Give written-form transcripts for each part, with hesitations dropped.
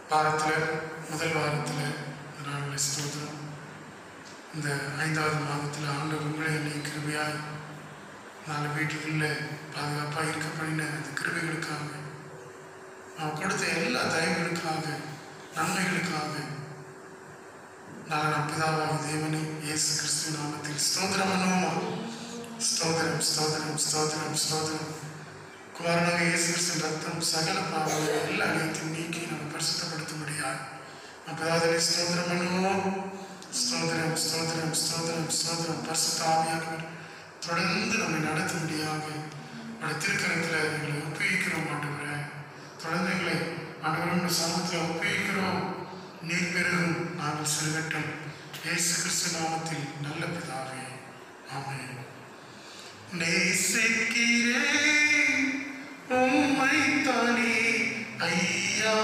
வாரத்தில் முதல் வாரத்தில் நாங்கள் ஸ்தோத்திரம். இந்த 5வது மாதத்தில் ஆண்டவர் உங்களை என்னை கிருபையாய் நாங்கள் வீட்டுக்குள்ளே பாதுகாப்பாக இருக்க பண்ணின அந்த கிருபைகளுக்காக, நான் கொடுத்த எல்லா தயவுகளுக்காக, நன்மைகளுக்காக நான் பிதாவாக தேவனை இயேசு கிறிஸ்துவ நாமத்தில் ஸ்தோத்திரம் பண்ணுவோமா? ஸ்தோத்திரம் ஸ்தோத்திரம் ஸ்தோத்திரம் ஸ்தோத்திரம். குமாரனாக இயேசு கிறிஸ்துவின் ரத்தம் சகல பாவங்களை எல்லா அனைத்தையும் நீக்கி நம்ம பரிசுத்தப்படுத்தும்படியாக அப்போதாவது ஸ்தோத்திரம் பண்ணுவோம். ஸ்தோத்திரம் ஸ்தோத்திரம் ஸ்தோத்திரம் ஸ்தோத்திரம். பரிசுத்த ஆவியானவர் தொடர்ந்து நம்மை நடத்தும்படியாக திருக்கரத்தில் எங்களை ஒப்புவிக்கிறோம். ஆண்டவரை தொடர்ந்து எங்களை ஆண்டவருடைய சமூகத்தில் ஒப்புவிக்கிறோம். நீர் பெருகும், நாங்கள் செல்வட்டும். இயேசு கிறிஸ்து நாமத்தில் நல்ல பிதாவே, ஆமென். நேசிக்கிறேன் உம்மைத்தானே ஐயா,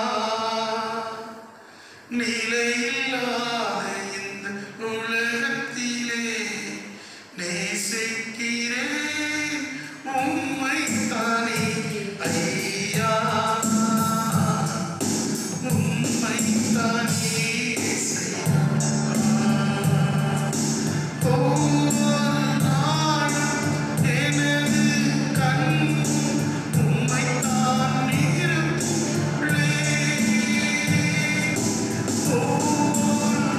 நிலையில்லாத இந்த உலகத்திலே நேசிக்கிறேன் உம்மைத்தானே ஐயா, உம்மைத்தானே Oh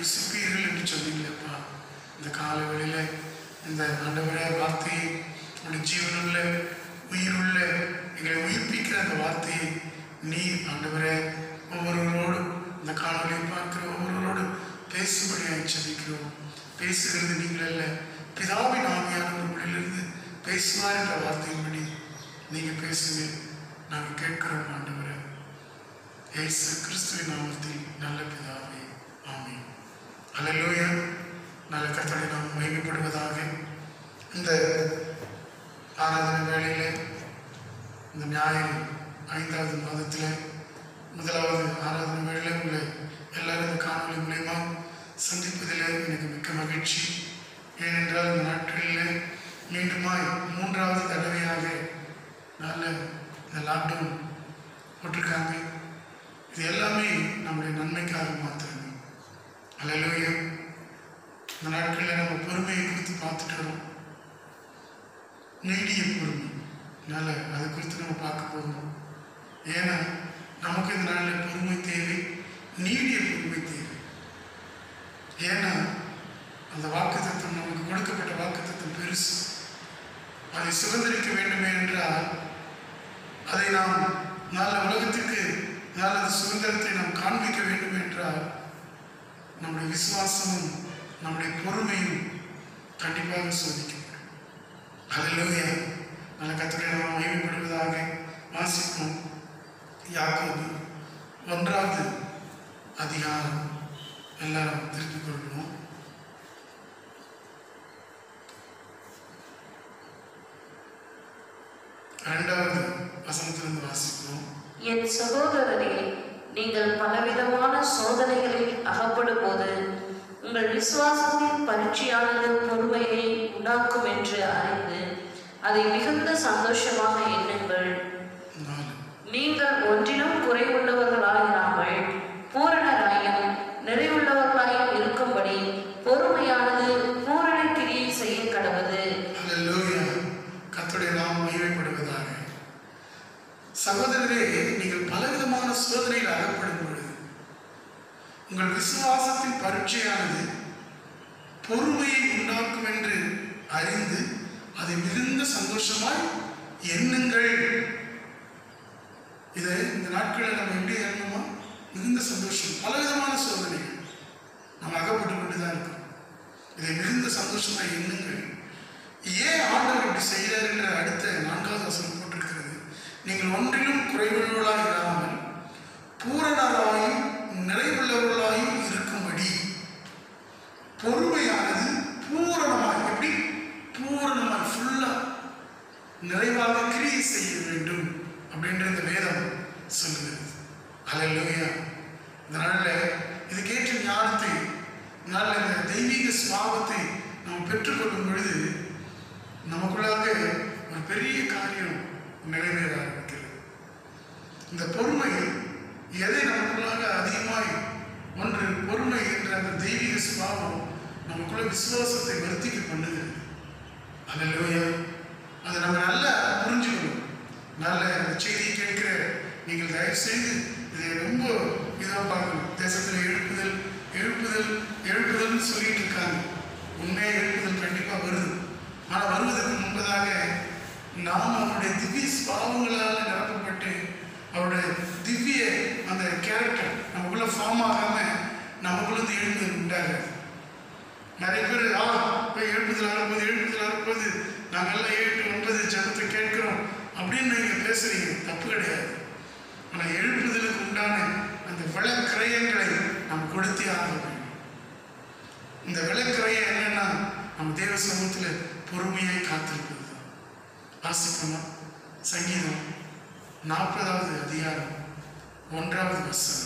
ருசிப்பீர்கள் என்று சொன்னீங்களேப்பா. இந்த காலை வேளையில இந்த ஆண்டவரே வார்த்தையை உங்களுடைய ஜீவனுள்ள உயிருள்ள எங்களை உயிர்ப்பிக்கிற அந்த வார்த்தையை நீர் ஆண்டவரே ஒவ்வொருவரோடும் இந்த காணொலியை பார்க்கிற ஒவ்வொருவரோடும் பேசும்படியாக ஜெபிக்கிறோம். பேசுகிறது நீங்கள் அல்ல, பிதாவின் ஆவியானவர் உங்களிலிருந்து பேசுவார் என்ற வார்த்தையின்படி நீங்கள் பேசுங்க. நாங்கள் கேட்கிறோம் ஆண்டவரே, இயேசு கிறிஸ்துவின் நாமத்தில் நல்ல பிதாவே, ஆமென். அல்லேலூயா. நல்ல கர்த்தருடைய நாமம் மகிமைப்படுவதாக. இந்த ஆராதனை வேளையிலே இந்த ஞாயிறு 5வது மாதத்தில் முதலாவது ஆராதனை வேளையில் உங்களை எல்லாரும் இந்த காணொலி மூலயமா சந்திப்பதில் எனக்கு மிக்க மகிழ்ச்சி. ஏனென்றால் இந்த நாட்களில் மீண்டுமாய் 3வது தடவையாக நல்ல இந்த லாக்டவுன் போட்டிருக்காங்க. இது எல்லாமே நம்முடைய நன்மைக்காக மாத்திரமே. அல்லேலூயா. இந்த நாட்களில் நம்ம பொறுமையை குறித்து பார்த்துட்டு வரோம். நீடிய பொறுமை, அதனால அதை குறித்து நம்ம பார்க்க போகிறோம். ஏன்னா நமக்கு இந்த நாளில் பொறுமை தேவை, நீடிய பொறுமை தேவை. ஏன்னா அந்த வாக்குத்தத்தம், நமக்கு கொடுக்கப்பட்ட வாக்குத்தத்தம் பெருசு. அதை சுதந்திரிக்க வேண்டுமே என்றால் அதை நாம் நல்ல உலகத்துக்கு நல்ல சுதந்திரத்தை நாம் காண்பிக்க வேண்டும் என்றால் நம்முடைய விசுவாசமும் நம்முடைய பொறுமையும் கண்டிப்பாக சோதிக்கப்படும். அல்லேலூயா. நல்ல கர்த்தருடைய நாமம் மகிமைப்படுவதாக. வாசிப்போம். யாக்கோபு 1வது அதிகாரம். எல்லாரும் திருப்பிக் கொள்வோம். இரண்டாவது வசனத்திலிருந்து வாசிப்போம். என் சகோதரரே, நீங்கள் பலவிதமான சோதனைகளில் அகப்படும் போது உங்கள் விசுவாசத்தின் பரீட்சையானது பொறுமையை உண்டாக்கும் என்று அறிந்து அதை மிகுந்த சந்தோஷமாக எண்ணுங்கள். நீங்கள் ஒன்றிலும் குறைவுள்ளவர்களாயிராமல் பூரணராயும் நிறைவுள்ளவர்களாயும் இருக்கும்படி பொறுமையானது பூரண கிரியை செய்ய கடவுது. அல்லேலூயா. கர்த்தருடைய நாமம் மகிமைப்படுவதாக. சகோதரரே, நீங்கள் பலவிதமான சோதனையில் அகப்படும் பொழுது உங்கள் விசுவாசத்தின் பரீட்சையானது பொறுமையை உண்டாக்கும் என்று அறிந்து அதை மிகுந்த சந்தோஷமாய் எண்ணுங்கள். இதை இந்த நாட்களில் நம்ம எப்படி எண்ணணுமா? மிகுந்த சந்தோஷம். பலவிதமான சோதனைகள் நம்ம அகப்பட்டு கொண்டுதான் இருக்கோம். இதை மிகுந்த சந்தோஷமாய் எண்ணுங்கள். ஏன் ஆண்டவர் இப்படி செய்கிறார் என்ற அடுத்த 4வது வசனம் போட்டிருக்கிறது. நீங்கள் ஒன்றிலும் குறைவுள்ளவர்களாய் இராமல் பூரணராயும் நிறைவுள்ளவர்களாயும் இருக்கும்படி பொறுமையானது பூரணமாய், எப்படி பூரணமாய் ஃபுல்லா நிறைவாக கிரியை செய்ய வேண்டும் அப்படின்ற இந்த வேதம் சொல்லுகிறது. அல்லேலூயா. இந்த நாளில் இதுக்கேற்ற ஞானத்தை, நல்ல இந்த தெய்வீக சுபாவத்தை நாம் பெற்றுக்கொள்ளும் பொழுது நமக்குள்ளாக ஒரு பெரிய காரியம் நிறைவேற ஆரம்பிக்கிறது. இந்த பொறுமை எதை நமக்குள்ளாக அதிகமாய் ஒன்று பொறுமை என்ற அந்த தெய்வீக சுபாவம் நமக்குள்ள விசுவாசத்தை வர்த்திக்க பண்ணுகிறது. அல்லேலூயா. அதை நம்ம நல்லா புரிஞ்சுக்கணும். நல்ல இந்த செய்தியை கேட்கிற நீங்கள் தயவு செய்து இதை ரொம்ப இதாக பார்க்கணும். தேசத்தில் எழுப்புதல் எழுப்புதல் எழுப்புதல்னு சொல்லிட்டு இருக்காங்க. உண்மையாக எழுப்புதல் கண்டிப்பாக வருது. ஆனால் வருவதற்கு முன்பதாக நாம் அவருடைய திவ்ய சுபாவங்களால் நிரப்பப்பட்டு அவருடைய திவ்ய அந்த கேரக்டர் நமக்குள்ள ஃபார்ம் ஆகாமல் நமக்குள்ள இருந்து எழுப்புதல் உண்டாகிறது. நிறைய பேர் போய் எழுப்புதல் ஆகும்போது நாங்கள்லாம் 7, 9 ஜபத்தை கேட்கிறோம் அப்படின்னு நீங்கள் பேசுறீங்க. தப்பு கிடையாது. ஆனால் எழுப்புதலுக்கு உண்டான அந்த விளக்கிரயங்களை நாம் கொடுத்தே ஆக வேண்டும். இந்த விளக்கிரயம் என்னன்னா நம்ம தேவ சமூகத்தில் பொறுமையாய் காத்திருப்பது தான். வாசிப்போமா? சங்கீதம் 40வது அதிகாரம் 1வது வசனம்.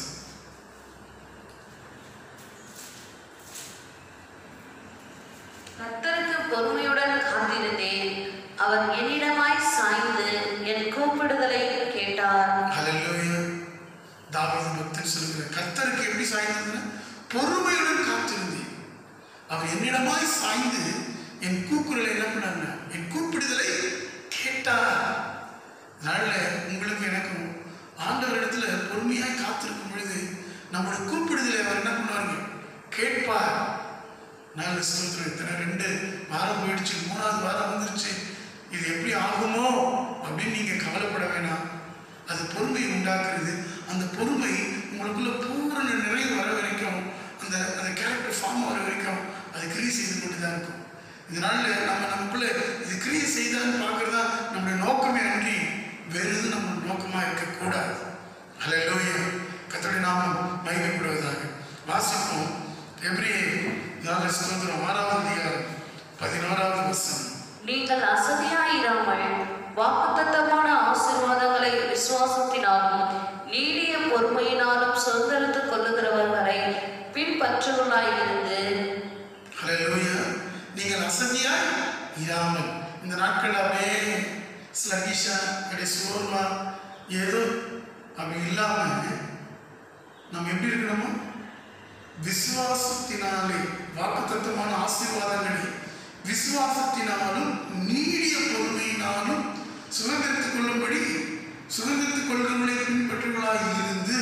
கர்த்தருக்கு பொறுமையுடன் காத்திருந்தேன், அவர் என்னிடமாய் சாய்ந்து என் கூப்பிடுதலை கேட்டார். அல்லேலூயா. தாவீது பக்தன் சொல்லுகிறார், கர்த்தருக்கு எப்படி சாய்ந்ததுன்னா பொறுமையுடன் காத்திருந்தேன், அவர் என்னிடமாய் சாய்ந்து என் கூக்குரலை என்ன பண்ணார், என் கூப்பிடுதலை கேட்டார். அதனால உங்களுக்கு எனக்கும் ஆண்டவரிடத்துல பொறுமையாய் காத்திருக்கும் பொழுது நம்முடைய கூப்பிடுதலை அவர் என்ன பண்ணுவாருங்க, கேட்பார். நாலு ஸ்தோத்திரம். இத்தனை 2 வாரம் போயிடுச்சு, 3வது வாரம் வந்துருச்சு, இது எப்படி ஆகுமோ அப்படின்னு நீங்க கவலைப்பட வேணாம். அது பொறுமையை உண்டாக்குறது. அந்த பொறுமை உங்களுக்குள்ள பூரண நிறைவு வர வரைக்கும், அந்த அந்த கேரக்டர் ஃபார்ம் வர வரைக்கும் அது கிரியை செய்து கொண்டு தான் இருக்கும். இதனால நமக்குள்ள இது கிரியை செய்தான்னு பார்க்கறதா நம்முடைய நோக்கமே அன்றி வேறு எதுவும் நம்ம நோக்கமா இருக்கக்கூடாது. ஹல்லேலூயா. கர்த்தருடைய நாமம் மகிமைப்படுவதாக. வாசிப்போம். எபிரேயர் 4 ஸ்தோத்திரம் 6வது அதிகாரம் 11வது வசனம். நீங்கள் அசதியாயிராமல் வாக்குத்தத்தமான ஆசீர்வாதங்களை விசுவாசத்தினாலும் நீடிய பொறுமையினாலும் சுதந்திரத்துக் கொள்ளுகிறவர்களை பின்பற்றுவர்களாயிருந்து. ஹல்லேலூயா. நீங்கள் அசதியாய் இராமல். இந்த நாட்கள் அப்படியே ஸ்லகிஷா, அப்படியே சோர்வா, ஏதோ அப்படி இல்லாம நம்ம எப்படி இருக்கணுமோ விசுவாசத்தினாலே வாக்குத்தத்தமான ஆசீர்வாதங்களை விசுவாசத்தினாலும் நீடிய பொறுமையினாலும் சுதந்திரத்துக் கொள்ளும்படி சுதந்திரத்துக் கொள்கிறவர்களை பின்பற்றுவர்களாய் இருந்து.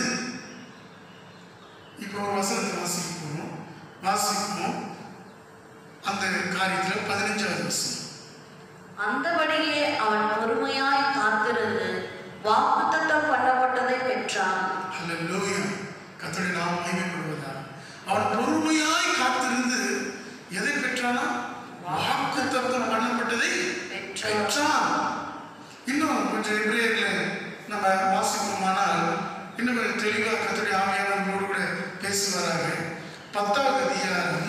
இப்போ ஒரு வசனத்தை வாசிப்போம். அந்த காரியத்தில் 15வது வசனம். அந்தபடியே அவன் பொறுமையாய் காத்திருந்து வாக்குத்தத்தம் பண்ணப்பட்டதை பெற்றான். ஹல்லேலூயா. கர்த்தருடைய நாமம் மகிமைப்படுவதாக. அவன் பொறுமையாய் காத்திருந்து எதை பெற்றானா? வாக்குத்தத்தம் பண்ணப்பட்டதை பெற்றான். இன்னும் கொஞ்சம் எபிரேயர்ல நம்ம வாசிப்போமானால் இன்னும் கொஞ்சம் தெளிவாக கர்த்தருடைய ஆவியானவரோடு கூட பேசுவாராக. 10வது அதிகாரம்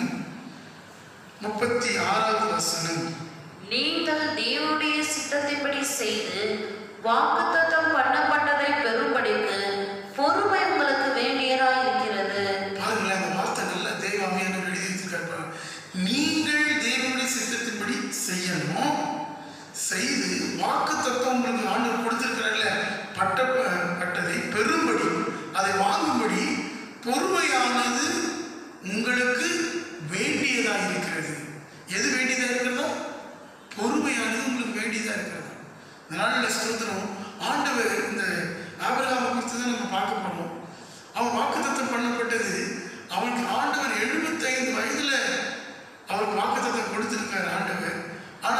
36வது வசனம். நீங்கள் தேவனுடைய சித்தத்தின்படி செய்து வாக்குத்தத்தம் பண்ணப்பட்டதை பெறும்படிக்கு பொறுமை உங்களுக்கு வேண்டியதாய் இருக்கிறது. பாருங்களேன், அந்த வார்த்தை நல்ல தேவ ஆவியானவர் எழுதி வச்சிருக்காரு. நீங்கள் தேவனுடைய சித்தத்தின்படி செய்யணும், செய்து வாக்குத்தத்தம் உங்களுக்கு ஆண்டவர் கொடுத்திருக்கிறார்கள பட்டதை பெறும்படி, அதை வாங்கும்படி பொறுமையானது உங்களுக்கு வேண்டியதாக இருக்கிறது. எது வேண்டியதாக இருக்கிறதா? பொறுமையானது உங்களுக்கு வேண்டியதாக இருக்கிறதா? அதனால ஸ்தோத்திரம். ஆண்டவர் இந்த ஆபிரகாமை குறித்து தான் நம்ம பார்க்க போறோம். அவன் வாக்குத்தத்தம் பண்ணப்பட்டது. அவனுக்கு ஆண்டவர் 75 வயதுல அவருக்கு வாக்குத்தத்தம் கொடுத்திருக்காரு ஆண்டவர். ஆனா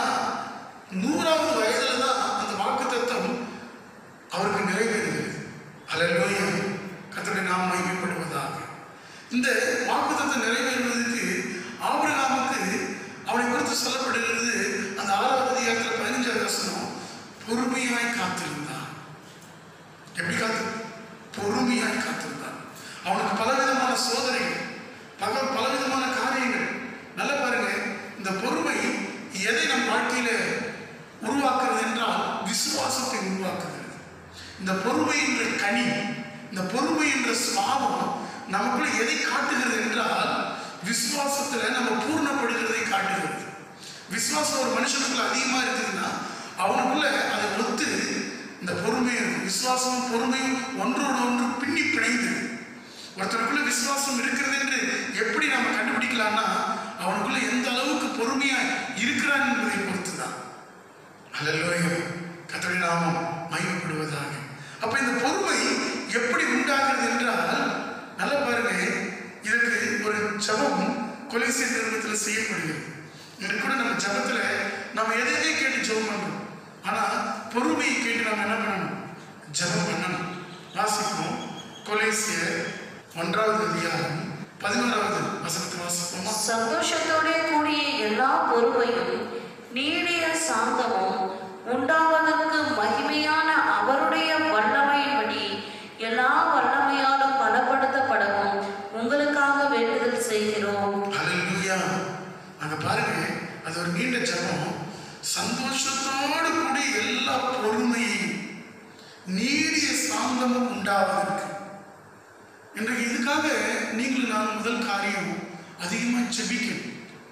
100வது வயதுல தான் அந்த வாக்குத்தத்தம் அவருக்கு நிறைவேறுகிறது. ஹல்லேலூயா. கர்த்தருடைய நாமம் மகிமைப்படுவதாக. இந்த வாக்குத்தத்தம் நிறைவேறுவதற்கு ஆபிரகாமுக்கு அவனை குறித்து சொல்லப்படுகிறது. அந்த 6வது அதிகாரத்தில் 15வது வசனம். பொறுமையாய் காத்திருந்தான். எப்படி பொறுமையாய் காத்திருந்தான். அவனுக்கு பலவிதமான சோதனைகள், பலவிதமான காரியங்கள். நல்ல பாருங்க, இந்த பொறுமை எதை நம் வாழ்க்கையில உருவாக்குறது என்றால் விசுவாசத்தை உருவாக்குகிறது. இந்த பொறுமை என்ற கனி, இந்த பொறுமை என்ற சுபாவம் நமக்குள்ள எதை காட்டுகிறது என்றால் விசுவாசத்துல நம்ம பூர்ணப்படுகிறதை காட்டுகிறது. விசுவாசம் ஒரு மனுஷனுக்குள்ள அதிகமா இருக்குதுன்னா அவனுக்குள்ள அதை ஒத்து இந்த பொறுமையும் விசுவாசமும் பொறுமையும் ஒன்றோடு ஒன்று பின்னி பிணைந்து. ஒருத்தருக்குள்ள விசுவாசம் இருக்கிறது என்று எப்படி நம்ம கண்டுபிடிக்கலாம்னா அவனுக்குள்ள எந்த அளவுக்கு பொறுமையா இருக்கிறான் என்பதை பொறுத்துதான். ஹல்லேலூயா. கர்த்தருடைய நாமம் மகிமைப்படுவதாக. அப்ப இந்த பொறுமை எப்படி உண்டாகிறது என்றால் நல்ல பாருங்க, இதற்கு ஒரு ஜபம் கொலோசியர் நிறுவனத்தில் செய்யப்படுகிறது. இன்னைக்கு கூட நம்ம ஜபத்துல நம்ம எதையே கேட்டு ஜபம் பண்றோம். ஆனா பொறுமையை கேட்டு நம்ம என்ன பண்ணணும்? ஜபம் பண்ணணும். வாசிப்போம். கொலோசியர் 1வது அதிகாரம் 11வது வசனத்தை வாசிப்போமா? சந்தோஷத்தோட கூடிய எல்லா பொறுமையும் நீடிய சாந்தமும் உண்டாவதற்கு மகிமையான அவருடைய வல்லமையின்படி எல்லா வல்லமையாலும் பலப்படுத்தப்படவும் உங்களுக்காக வேண்டுதல் செய்கிறோம். ஹல்லேலூயா. அங்க பாருங்க, அது ஒரு நீண்ட ஜபம். சந்தோஷத்தோடு கூடி எல்லா பொறுமையும் நீடிய சாந்தமும் உண்டாவதற்கு. இன்றைக்கு இதுக்காக நீங்கள் நான் முதல் காரியம் அதிகமா ஜெபிக்கணும்.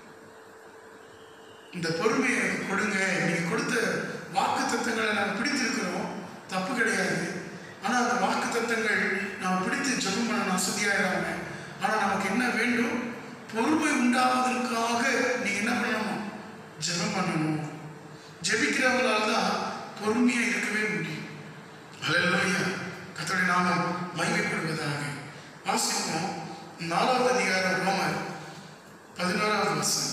இந்த பொறுமையை எனக்கு கொடுங்க. நீங்க கொடுத்த வாக்கு தத்தங்களை நாங்கள் பிடித்திருக்கிறோம், தப்பு கிடையாது. ஆனா அந்த வாக்கு தத்தங்கள் நாம் பிடித்து ஜெபம் பண்ண வசதியாகிறாங்க. ஆனா நமக்கு என்ன வேண்டும்? பொறுமை உண்டாவதற்காக நீங்க என்ன பண்ணணும்? ஜெபம் பண்ணணும். ஜெபிக்கிறவங்களால் தான் பொறுமையா இருக்கவே முடியும். ஹல்லேலூயா. கர்த்தருடைய நாமம் மகிமைப்படுவதாக. வாசிப்போம். 4வது அதிகாரம் ரோமர் 11வது வசனம்.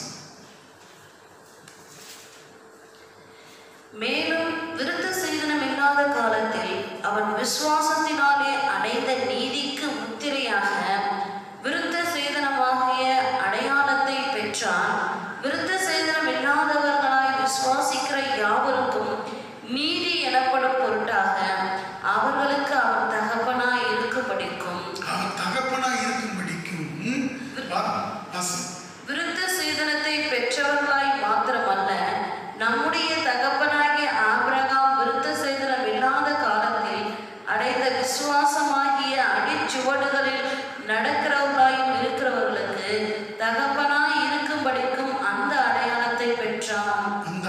மேலும் விருத்த சேதனம் இல்லாத காலத்தில் அவன் விசுவாசத்தினாலே அடைந்த நீதிக்கு முத்திரையாக விருத்த சேதனமாகிய அடையாளத்தை பெற்றான். விருத்த சேதனம் இல்லாதவர்களாய் விசுவாசிக்கிற யாவருக்கும் நீதி எனப்படும் பொருட்டாக அவர்களுக்கு அவன் தகப்பனாய் இருக்கும்படிக்கும் விருத்த சேதனத்தை பெற்றவர்களாய் மாத்திரமல்ல, நம்முடைய தகப்பனாகிய ஆபிரகாம் விருத்த சேதனம் இல்லாத காலத்தில் அடைந்த விசுவாசமாகிய அடிச்சுவடுகளில் நடக்கிறவர்களாயும் இருக்கிறவர்களுக்கு தகப்பனாய் இருக்கும்படிக்கும் அந்த அடையாளத்தை பெற்றான்.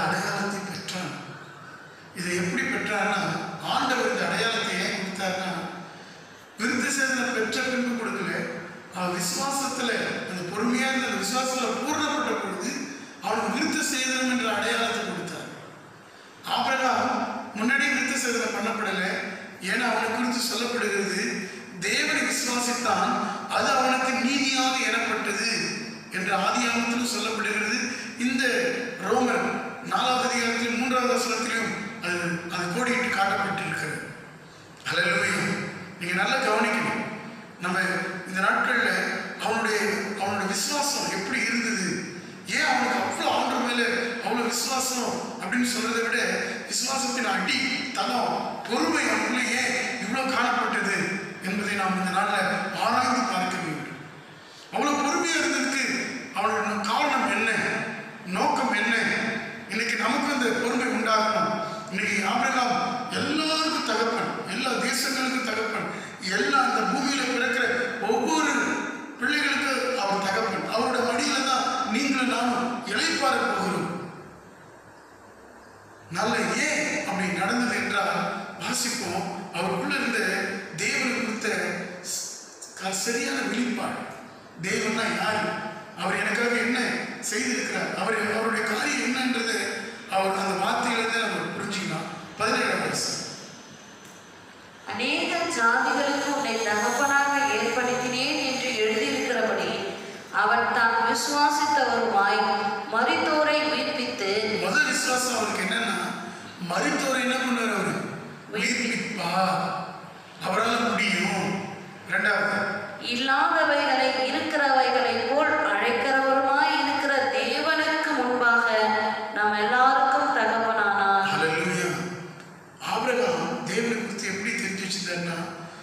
இதை எப்படி பெற்றார்னா, ஆண்டவர் இந்த அடையாளத்தை ஏன் கொடுத்தார்னா, விருத்த சேதனம் பெற்ற பின்பு கொடுக்கல, விசுவாசத்துல அந்த பொறுமையா இருந்த அந்த விசுவாசத்துல பூர்ணப்பட்ட பொழுது அவனுக்கு விருத்த சேதனம் என்ற அடையாளத்தை கொடுத்தார். ஆபிரகாம் முன்னாடி விருத்த சேதனம் பண்ணப்படலை. ஏன்னா அவனை குறித்து சொல்லப்படுகிறது, தேவனை விசுவாசித்தான், அது அவனுக்கு நீதியாக எனப்பட்டது என்று ஆதியாகமத்திலும் சொல்லப்படுகிறது. இந்த ரோமர் 4வது அதிகாரத்திலும் 3வது வசனத்திலும் அது கோடிட்டு காட்டப்பட்டிருக்கிறது. ஹல்லேலூயா. நீங்க நல்லா கவனிக்கணும். நம்ம இந்த நாட்கள்ல அவனுடைய விசுவாசம் எப்படி இருந்தது, ஏன் அவனுக்கு அவ்வளோ ஆண்டவர் மேல அவ்வளோ விசுவாசம் அப்படின்னு சொல்றதை விட விசுவாசத்தின் அடி தளம் பொறுமை அவனுக்குள்ள ஏன் இவ்வளோ காணப்பட்டது என்பதை நாம் இந்த நாளில் ஆராய்ந்து பார்க்க வேண்டும். அவ்வளோ பொறுமையா இருந்ததுக்கு அவனோட காரணம் என்ன, நோக்கம் என்ன? இன்னைக்கு நமக்கு அந்த பொறுமை உண்டாகணும். இன்னைக்கு ஆபிரகாம் எல்லாருக்கும் தகப்பன், எல்லா தேசங்களுக்கும் தகப்பன், எல்லா அந்த பூமியில பிறக்கிற ஒவ்வொரு பிள்ளைகளுக்கு அவர் தகப்பன். அவரோட மடியில தான் நீங்களும் நானும் இளைப்பாற போகிறோம். நல்ல ஏன் அப்படி நடந்தது என்றால் வாசிப்போம். அவருக்குள்ள இருந்த தேவனை கொடுத்த சரியான வெளிப்பாடு. தேவன்னா யாரு, அவர் எனக்காக என்ன செய்திருக்கிறார், அவருடைய காரியம் என்னன்றது அவர் அந்த வார்த்தையிலிருந்து நம்ம புரிஞ்சுக்கலாம். 17வது வசனம். அநேக ஜாதிகளுக்கு உன்னை தகப்பனாக ஏற்படுத்தினேன் என்று எழுதியிருக்கிறபடி அவன் தான் விசுவாசித்தவருமாய் மரித்தோரை உயிர்ப்பித்து. முதல் விசுவாசம் அவருக்கு என்னன்னா, மரித்தோரை என்ன பண்ணார், அவரு உயிர்ப்பிப்பா, அவரால் முடியும். 2வது, இல்லாதவைகளை இருக்கிறவைகளை போல் அழைக்கிறவருமாய் இருக்கிற தேவனுக்கு முன்பாக நாம் எல்லாருக்கும் தகப்பனானார். ஹல்லேலூயா. ஆபிரகாம் தேவனை குறித்து எப்படி தெரிஞ்சு வச்சிருந்தாருன்னா,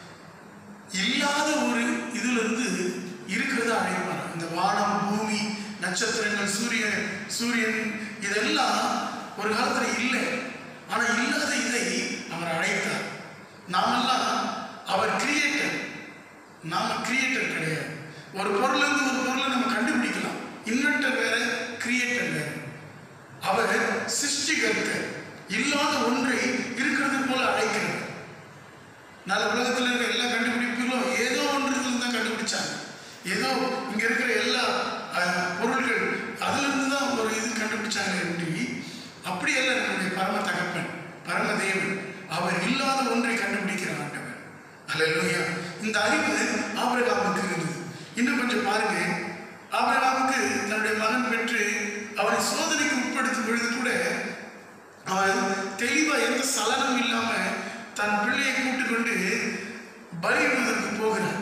இல்லாத ஒரு இதுல இருந்து இருக்கிறத அழைப்பார். இந்த வானம், பூமி, நட்சத்திரங்கள், சூரியன் இதெல்லாம் ஒரு காலத்துல இல்லை. ஆனா இல்லாத இதை அவர் அழைத்தார். நாமெல்லாம் அவர் கிரியேட்டர், நாம கிரியேட்டர் கிடையாது. ஒரு பொருள் இருந்து ஒரு பொருளை நம்ம கண்டுபிடிக்கலாம். இன்வென்டர் வேற, கிரியேட்டர் வேற. அவர் சிருஷ்டிகர்த்தர். இல்லாத ஒன்றை இருக்கிறது போல அழைக்கிறார். நல்ல உலகத்தில் இருக்கிற எல்லா கண்டுபிடிப்புகளும் ஏதோ ஒன்று தான் கண்டுபிடிச்சாங்க. ஏதோ இங்க இருக்கிற எல்லா பொருள்கள் அதுல இருந்து தான் ஒரு இது கண்டுபிடிச்சாங்க என்று அப்படி அல்ல. நம்முடைய பரம தகப்பன், பரம தேவன், அவர் இல்லாத ஒன்றை கண்டுபிடிக்கிற ஆண்டவர். ஹல்லேலூயா. இந்த அறிவு ஆபிரகாமுக்கு இருந்தது. இன்னும் கொஞ்சம் பாருங்க, ஆபிரகாமுக்கு தன்னுடைய மகன் பெற்று அவரை சோதனைக்கு உட்படுத்தும் பொழுது கூட அவன் தெளிவா எந்த சலனம் இல்லாம தன் பிள்ளையை கூட்டிக் கொண்டு பலியிடுவதற்கு போகிறார்.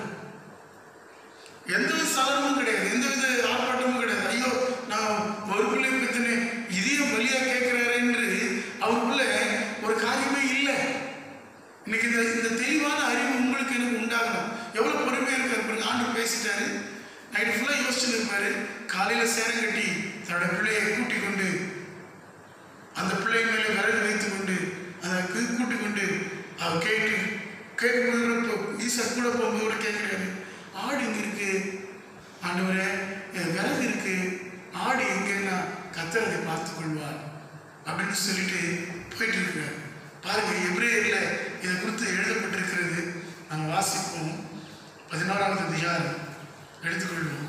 எந்த வித சலனமும் கிடையாது, எந்த வித ஆர்ப்பாட்டமும் கிடையாது. ஐயோ நான் ஒரு பிள்ளை பத்தினே இதையும் பலியா கேட்கிறாரு என்று அவருக்குள்ள ஒரு காரியமே இல்லை. இன்னைக்கு இந்த தெளிவான அறிவு உங்களுக்கு எனக்கு உண்டாகணும். எவ்வளவு பொறுமையா இருக்காரு, ஆண்டு பேசிட்டாரு, நைட்டு ஃபுல்லா யோசிச்சுட்டு இருப்பாரு. காலையில சேரம் கட்டி தன்னோட பிள்ளையை கூட்டிக் கொண்டு அந்த பிள்ளை மேலே விறகு வைத்துக் கொண்டு அதை கூட்டிக் கொண்டு அவர் கேட்கும்போது ஈசா கூட போகும்போது கேட்கிறாரு, ஆடு இங்க இருக்கு ஆண்டவரே, விறகு இருக்கு, ஆடு எங்கன்னா கர்த்தர் அதை பார்த்துக் கொள்வார் அப்படின்னு சொல்லிட்டு போயிட்டு இருக்கிறார். பாருங்க, எபிரேயர்ல இதை குறித்து எழுதப்பட்டிருக்கிறது. நாங்கள் வாசிப்போம். 16வது அதிகாரம் எடுத்துக்கொள்வோம்.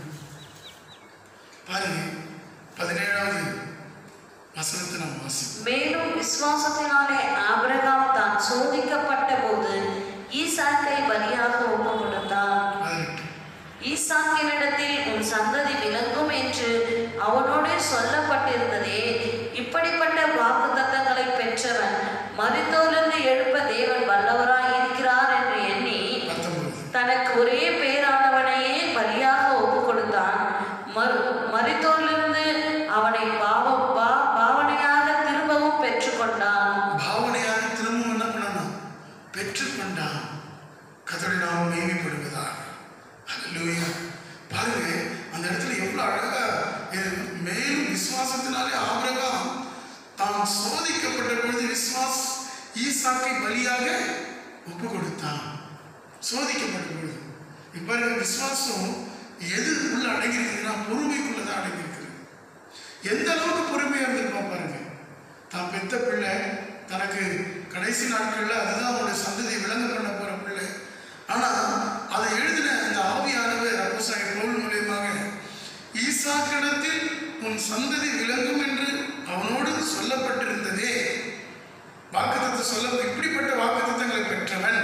பாருங்க, 17வது வசனத்தை நாம் வாசிப்போம். மேலும் விசுவாசத்தினாலே ஆபிரகாம் தான் சோதிக்கப்பட்ட போது ஈசாக்கை பலியாக ஒப்புக் கொடுத்தான். ஈசாக்கை விசுவாசியினிடத்தில் உன் சந்ததி விளங்கும் என்று அவனோடு சொல்லப்பட்டிருந்ததே. இப்படிப்பட்ட வாக்குத்தத்தங்களை பெற்றவன் மரித்தோரிலிருந்து எழுப்ப தேவன் வல்லவராய் இருக்கிறார் என்று எண்ணி தனக்கு ஒரே பேரானவனையே பலியாக ஒப்பு கொடுத்தான். மரித்தோரிலிருந்து அவனை பாவனையாக திரும்பவும் பெற்றுக்கொண்டான். பாவனையாக திரும்பவும் என்ன பண்ணணும்? பெற்றுக்கொண்டான். கர்த்தருடைய நாமம் மகிமைப்படுவதாக. ஹல்லேலூயா. பாருங்க, அந்த இடத்துல எவ்வளவு அழகா, மேலும் விசுவாசத்தினாலே ஆபிரகாம் தான் சோதிக்கப்பட்ட பொழுது ஈசாக்கை பலியாக ஒப்பு கொடுத்தான். சோதிக்கப்பட்ட பொழுது இப்ப விசுவாசம் எது உள்ள அடங்கியிருக்குதுன்னா பொறுமைக்குள்ளதான் அடங்கியிருக்கிறது. எந்த அளவுக்கு பொறுமையா இருந்திருப்பா பாருங்க. தான் பெத்த பிள்ளை, தனக்கு கடைசி நாட்கள்ல அதுதான் அவனுடைய சந்ததியை விளங்க பண்ண போற பிள்ளை. ஆனா அதை எழுதின அந்த ஆவியானவர் அப்போஸ்தலனாகிய பவுல் மூலமாக ஈசாக்கிடத்தில் உன் சந்ததி விளங்கும் என்று அவனோடு சொல்லப்பட்டிருந்ததே. வாக்குத்தத்தம் சொல்ல, இப்படிப்பட்ட வாக்குத்தத்தங்களை பெற்றவன்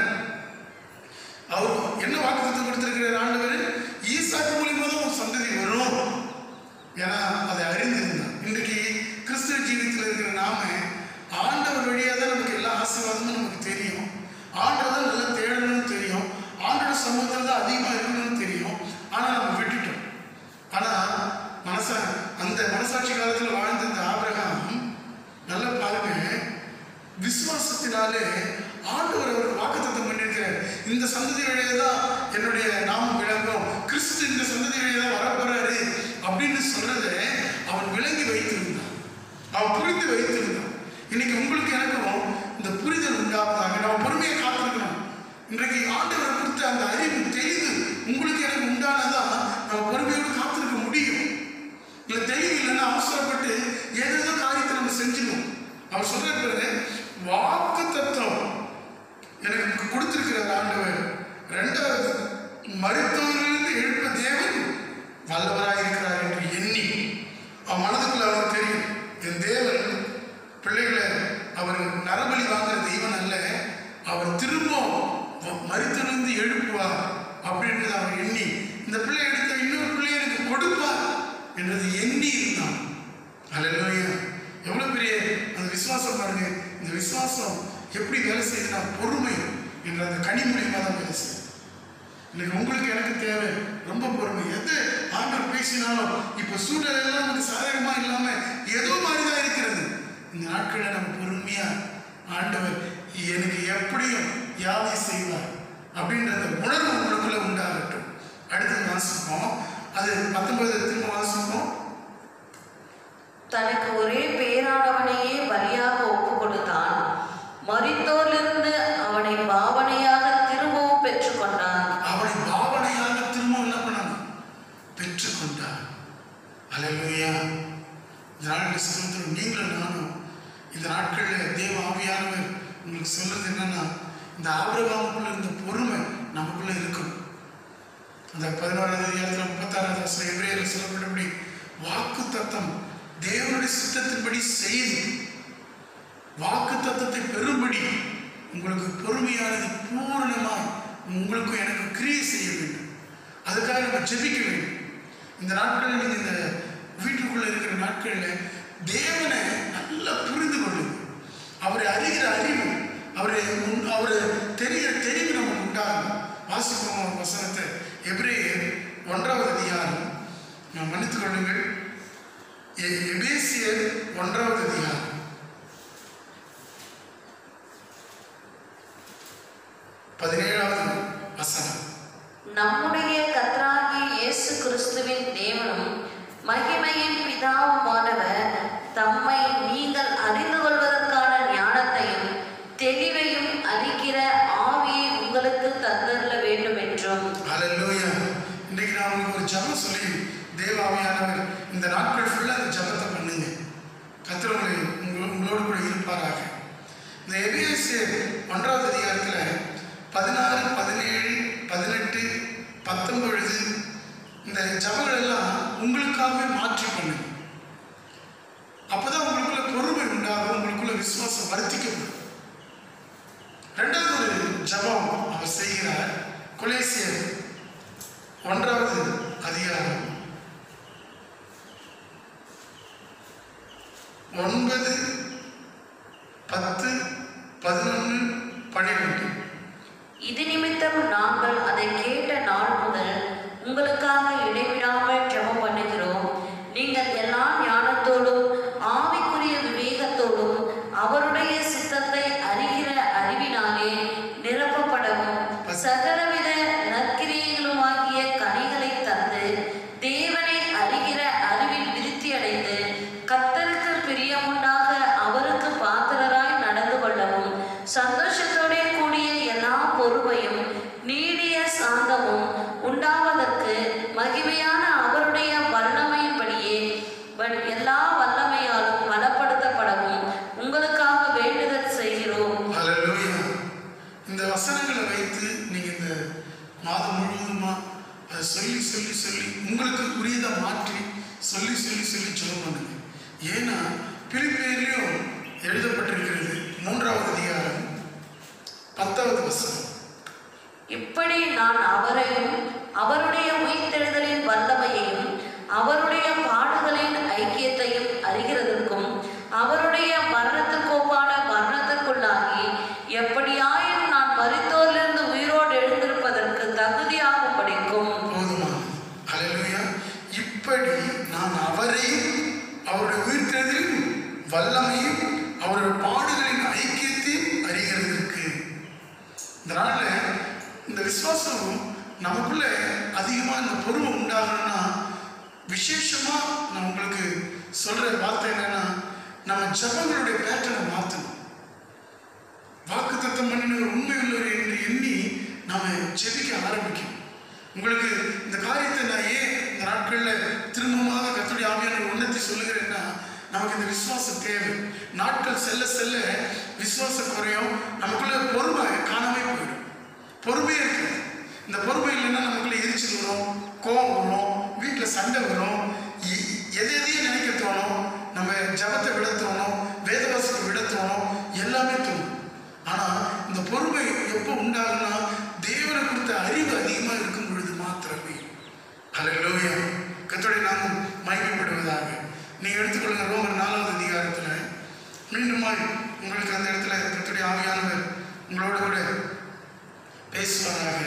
அவர் என்ன வாக்குத்தத்தம் கொடுத்திருக்கிறார் ஆண்டவர்? ஈசாக்கு மூலியமா தான் உன் சந்ததி வரும். ஏன்னா அதை அறிந்திருந்தான். இன்றைக்கு கிறிஸ்துவ ஜீவித்தில் இருக்கிற நாம ஆண்டவர் வழியா தான் நமக்கு எல்லா ஆசீர்வாதமும் நமக்கு தெரியும். ஆண்டவர் தான் நல்லா தேடணும்னு தெரியும். ஆண்டோட சமூகத்தில் தான் அதிகமா இருக்கணும்னு தெரியும். ஆனா நம்ம விட்டுட்டோம். ஆனா அந்த மனசாட்சி காலத்துல வாழ்ந்த இந்த ஆபிரகாம் நல்லா பாருங்க, விசுவாசத்தினாலே ஆண்டவர் அவருக்கு வாக்குத்தத்தம் பண்ணியிருக்கிறார். இந்த சந்ததி வழியா தான் என்னுடைய நாமம் விளங்கும், கிறிஸ்து இந்த சந்ததி வழியா தான் வரப்போறாரு அப்படின்னு சொல்றதை அவன் விளங்கி வைத்திருந்தான், அவன் புரிந்து வைத்திருந்தான். இன்னைக்கு உங்களுக்கு எனக்கும் இந்த புரிதல் உண்டாவதாக நம்ம பொறுமையை காத்திருக்கணும். இன்றைக்கு ஆண்டவரை கொடுத்த அந்த அறிவு தெளிவு உங்களுக்கு எனக்கு உண்டானதான் நம்ம பொறுமையோடு காத்திருக்க முடியும். இல்லை தெளிவு இல்லைன்னா அவசரப்பட்டு ஏதோ காரியத்தை நம்ம செஞ்சுக்கணும். அவர் சொல்ற பிறகு வாக்குத்தத்தம் எனக்கு கொடுத்திருக்கிறார் ஆண்டவர். ரெண்டாவது, மரித்தோரிலிருந்து எழுப்ப தேவன் வல்லவராக இருக்கிறார் என்று எண்ணி அவன் மனதுக்குள்ள அவனுக்கு தெரியும், என் தேவன் பிள்ளைகளை அவர் நரபலி வாங்குற தெய்வன் அல்ல, அவர் திரும்ப மரித்தோரிலிருந்து எழுப்புவார் அப்படின்றத அவர் எண்ணி, இந்த பிள்ளை எடுத்த இன்னொரு பிள்ளையை எனக்கு கொடுப்பார் என்றது எண்ணி இருந்தான். ஹல்லேலூயா. எவ்வளவு பெரிய அந்த விசுவாசம் பாருங்க. இந்த விசுவாசம் எப்படி வேலை செய்யுதுன்னா பொறுமை என்ற அந்த கனி மூலியமா தான் வேலை செய்யும். இன்னைக்கு உங்களுக்கு எனக்கு தேவை ரொம்ப பொறுமை. எது ஆண்டவர் பேசினாலும் இப்ப சூழ்நிலை எல்லாம் நமக்கு சாதகமா இல்லாம ஏதோ மாதிரிதான் இருக்கிறது. இந்த நாட்களில் நம்ம பொறுமையா ஆண்டவர் எனக்கு எப்படியும் யாவை செய்வார் அப்படின்றத உணர்வு உங்களுக்குள்ள உண்டாகட்டும். அடுத்தது வாசிப்போம், அது 19 திரும்ப வாசிப்போம். தனக்கு ஒரே பேரானவனையே பலியாக ஒப்பு கொடுத்தான். மரித்தோரிலிருந்து அவனை பாவனையாக திரும்பவும் பெற்றுக்கொண்டான். அவனை பாவனையாக திரும்பவும் என்ன பண்ணான்? பெற்றுக்கொண்டான். ஹல்லேலூயா. இந்த நாட்கள் நீங்களும் நானும் இந்த நாட்களில் தேவ ஆவியானவர் உங்களுக்கு சொல்றது என்னன்னா, இந்த ஆபிரகாமுக்குள்ள இருந்த பொறுமை நமக்குள்ள இருக்கும். அந்த 11வது அதிகாரத்தில் 36வது வசனம் எபிரேயரில் சொல்லப்பட்டபடி வாக்கு தத்தம் தேவனுடைய சித்தத்தின்படி செய்து வாக்கு தத்தத்தை பெறும்படி உங்களுக்கு பொறுமையானது பூரணமாய் உங்களுக்கு எனக்கு கிரியை செய்ய வேண்டும். அதுக்காக நம்ம ஜெபிக்க வேண்டும். இந்த நாட்களில் நீங்கள் இந்த வீட்டுக்குள்ள இருக்கிற நாட்களில் தேவனை நல்லா புரிந்து கொள்ளுங்க. அவரை அறிகிற அறிவு, அவரை தெரிகிற தெரிவு நமக்கு உண்டாகும். வாசிப்போம் வசனத்தை. எபிரேயர் 1வது அதிகாரம், நான் மன்னித்துக் கொள்ளுங்கள், எபேசியர் 1வது அதிகாரம் 17வது வசனம். நம்முடைய கர்த்தராகிய இயேசு கிறிஸ்துவின் தேவனும் மகிமையின் பிதாவுமானவர் தம்மை நீங்கள் அறிந்து கொள்வதற்கான ஞானத்தையும் தெளிவையும் அளிக்கிற ஆவியை உங்களுக்கு தந்தருள வேண்டும் என்றும். ஹல்லேலூயா. இன்னைக்கு நான் உங்களுக்கு ஒரு ஜெபம் சொல்லி, தேவ ஆவியானவர் இந்த நாட்கள் ஃபுல்லாக அந்த ஜெபத்தை பண்ணுங்க. கர்த்தர் உங்களோடு கூட இருப்பாராக. இந்த எபேசியர் 1வது அதிகாரத்தில் 16, 17, 18, 19 இந்த ஜெபங்கள் எல்லாம் உங்களுக்காகவே மாற்றி பண்ணுங்க. அப்பதான் உங்களுக்குள்ள பொறுமை உண்டாகும், உங்களுக்குள்ள விசுவாசம் வர்த்திக்கப்படும். ரெண்டாவது ஒரு ஜெபம் அவர் செய்கிறார். கொலேசியர் 1வது அதிகாரம் 9, 10, 11, 12. இது நிமித்தம் நாங்கள் அதை கேட்ட நாள் முதல் உங்களுக்காக இடைவிடாமல் ஜெபம் பண்ணுகிறோம். நீங்கள் எல்லா ஞானத்தோடும் ஆவிக்குரிய விவேகத்தோடும் அவருடைய சித்தத்தை அறிகிற அறிவினாலே நிரப்பப்படவும் சகலவித நற்கிரியைகளுமாகிய கனிகளை தந்து தேவனை அறிகிற அறிவில் விருத்தியடைந்து கர்த்தருக்கு பிரியமுண்டாக அவருக்கு பாத்திரராய் நடந்து கொள்ளவும் சந்தோஷத்தோடே கூடிய எல்லா பொறுமையும் நீடிய சாந்தமும் உண்டாவதற்கு மகிமையான அவருடைய வல்லமையின்படியே எல்லா வல்லமையாலும் பலப்படுத்தப்படவும் உங்களுக்காக வேண்டுதல் செய்கிறோம். ஹல்லேலூயா. இந்த வசனங்களை வைத்து நீங்க இந்த மாதம் முழுவதுமா அதை சொல்லி சொல்லி சொல்லி உங்களுக்கு உரியதை மாற்றி சொல்லி சொல்லி சொல்லி ஜெபம் பண்ணுங்க. ஏன்னா பிலிப்பியரிலும் எழுதப்பட்டிருக்கிறது 3வது அதிகாரம் 10வது வசனம். இப்படி நான் அவரையும் அவருடைய உயிர்த்தெழுதலின் வல்லமையையும் அவருடைய பாடுகளின் ஐக்கியத்தையும் அறிகிறதற்கும் அவருடைய மரணத்திற்கொப்பான மரணத்திற்குள்ளாகி எப்படியாயும் நான் மரித்தோரிலிருந்து உயிரோடு எழுந்திருப்பதற்கு தகுதியாகும் படிக்கும். போதுமா? ஹல்லேலூயா. இப்படி நான் அவரையும் அவருடைய உயிர்த்தெழுதலின் வல்லமையும் அவருடைய பாடுகளின் ஐக்கியத்தையும் அறிகிறதற்கு. இதனால இந்த விசுவாசம் நமக்குள்ள அதிகமாக இந்த பொறுமை உண்டாகணும்னா விசேஷமா நான் உங்களுக்கு சொல்ற வார்த்தை என்னன்னா, நம்ம ஜபங்களுடைய பேட்டர்னை மாற்றணும். வாக்குத்தத்தம் பண்ணின உண்மை உள்ளவர் என்று எண்ணி நாம ஜெபிக்க ஆரம்பிக்கணும். உங்களுக்கு இந்த காரியத்தை நான் ஏன் இந்த நாட்களில் திரும்பமாக கர்த்தருடைய ஆவியானவர் உன்னத்தி சொல்லுகிறேன்னா, நமக்கு இந்த விசுவாசம் தேவை. நாட்கள் செல்ல செல்ல விசுவாசம் குறையும், நமக்குள்ள பொறுமை காணாமே போயிடும். பொறுமையே இருக்கு. இந்த பொறுமை இல்லைன்னா நமக்குள்ள எரிச்சல் வரும், கோபம் வரும், வீட்டில் சண்டை வரும், எதையும் நினைக்க தோணும், நம்ம ஜபத்தை விட தோணும், வேதவாசத்தை விட தோணும், எல்லாமே தோணும். ஆனால் இந்த பொறுமை எப்போ உண்டாகுன்னா தேவனை குறித்த அறிவு அதிகமாக இருக்கும் பொழுது மாத்திரமே. ஹல்லேலூயா. கர்த்தருடைய நாமம் மகிமைப்படுவதாக. நீங்கள் எடுத்துக்கொள்ளுங்க ரோமர் 4வது அதிகாரத்தில் மீண்டுமாய் உங்களுக்கு அந்த இடத்துல கர்த்தருடைய ஆவியானவர் உங்களோட கூட பேசுவாராக.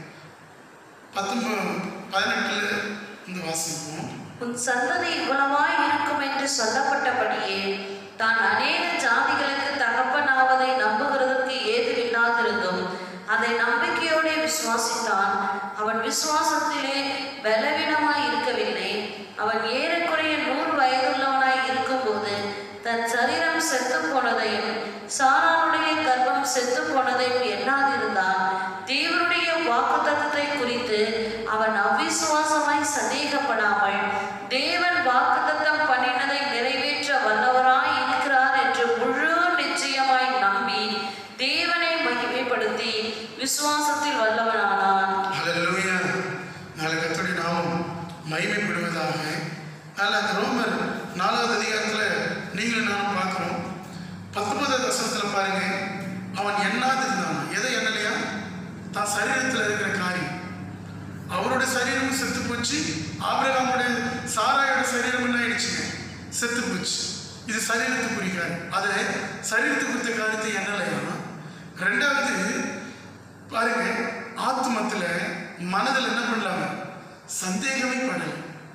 18 இந்த வாசிப்போம். உன் சந்ததி இவ்வளவாய் இருக்கும் என்று சொல்லப்பட்டபடியே தான் அநேக ஜாதிகளுக்கு தகப்பனாவதை நம்புகிறதற்கு ஏதுவில்லாதிருந்தும் அதை நம்பிக்கையோடு விசுவாசித்தான். அவன் விசுவாசத்திலே பலவீனமாய் இருக்கவில்லை. அவன் ஏறக்குறைய 100 வயதுள்ளவனாய் இருக்கும்போது தன் சரீரம் செத்து போனதையும் சாராளுடைய கர்ப்பம் செத்து போனதையும் எண்ணாதிருந்தான். தேவனுடைய வாக்குத்தத்தத்தை குறித்து அவன் அவிசுவாசமாய் சந்தேகப்படாமல் தேவன் வாக்குத்தத்தம் பண்ணினதை நிறைவேற்ற வல்லவராய் இருக்கிறார் என்று முழு நிச்சயமாய் நம்பி தேவனை மகிமைப்படுத்தி விசுவாசத்தில் வல்லவனானான். ஹல்லேலூயா. நாளை கர்த்தருடைய நாமம் மகிமைப்படுவதாக. அதனால் அந்த ரோமர் 4வது அதிகாரத்தில் நீங்களும் நானும் பார்க்குறோம். 19வது வசனத்தில் பாருங்க, அவன் எண்ணாதிருந்தான். எதை எண்ணலையா? தான் சரீரத்தில் இருக்கிற காரியம். அவருடைய சரீரமும் செத்து போச்சு, ஆபிரகாமுடைய சாராயோட சரீரம் என்ன ஆயிடுச்சுங்க? செத்து போச்சு. இது சரீரத்துக்கு குறிக்காரு. அதை சரீரத்துக்கு குறித்த காரியத்தை எண்ணலையா? 2வது பாருங்க, ஆத்மத்தில் மனதில் என்ன பண்ணலாம? சந்தேகமே பண்ணல.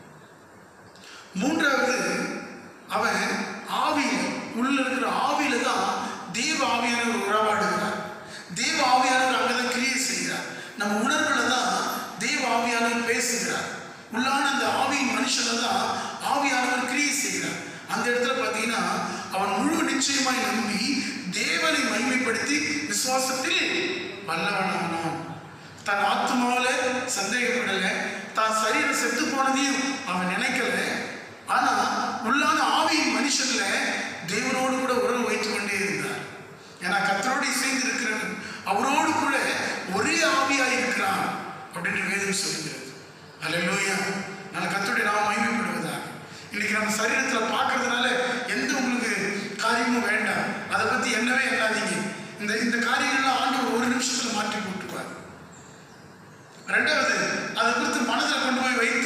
3வது அவன் ஆவியில் உள்ள இருக்கிற ஆவியில தான் தேவ ஆவியானவர் உறவாடுகிறார். தேவ ஆவியானவர் அங்கதான் கிரியை செய்கிறார். நம்ம உணர்வுல தான் தேவ ஆவியானவர் பேசுகிறார். உள்ளான அந்த ஆவியின் மனுஷனை தான் ஆவியானவர் கிரியை செய்கிறார். அந்த இடத்துல பார்த்தீங்கன்னா அவன் முழு நிச்சயமாய் நம்பி தேவனை மகிமைப்படுத்தி விசுவாசத்தில் வல்லவனானான். தன் ஆத்மாவில சந்தேகப்படல, தான் சரீரம் செத்து போனதையும் அவன் நினைக்கல. ஆனா உள்ளான ஆவியின் மனுஷன்ல தேவனோடு கூட உறவு வைத்துக் கொண்டே இருந்தார். ஏன்னா கர்த்தரோடு இசைந்து இருக்கிறவன் அவரோடு கூட ஒரே ஆவியாய் இருக்கிறான் அப்படின்னு வேதம் சொல்லுகிறது. ஹல்லேலூயா. நான் கர்த்தருடைய நாமம் மகிமைப்படுவதாக. இன்னைக்கு நம்ம சரீரத்தில் பார்க்கறதுனால எந்த உங்களுக்கு காரியமும் வேண்டாம், அதை பத்தி என்னவே எண்ணாதீங்க. இந்த காரியங்கள்லாம் ஆண்டவர் ஒரு நிமிஷத்துல மாற்றி போட்டுருவார். 2வது அதை குறித்து மனதில் கொண்டு போய் வைத்து